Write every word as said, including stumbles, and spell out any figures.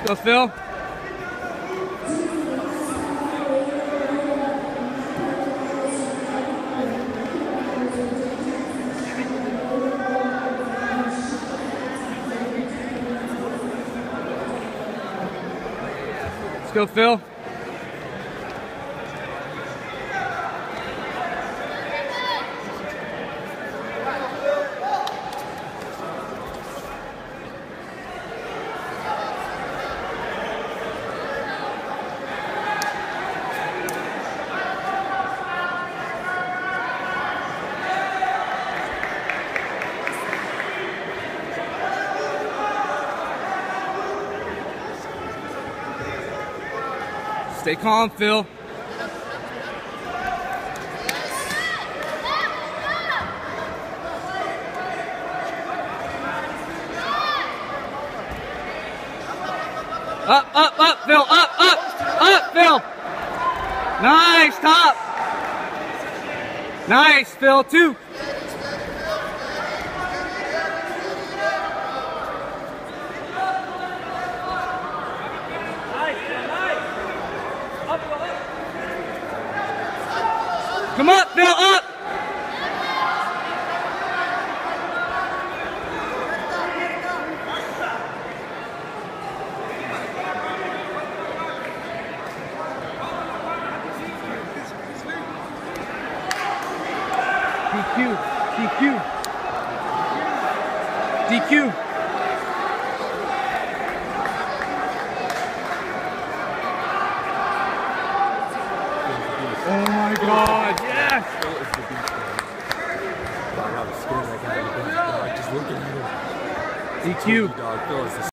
Let's go, Phil. Let's go, Phil. Stay calm, Phil. Up, up, up, Phil, up, up, up, Phil. Nice, top. Nice, Phil, two. Come on, Phil, up! D Q, D Q, D Q. Oh my God, yes! Phil is the beast, man. Dog, I was scared that guy. Dog, just looking at him. D Q. Dog, Phil is the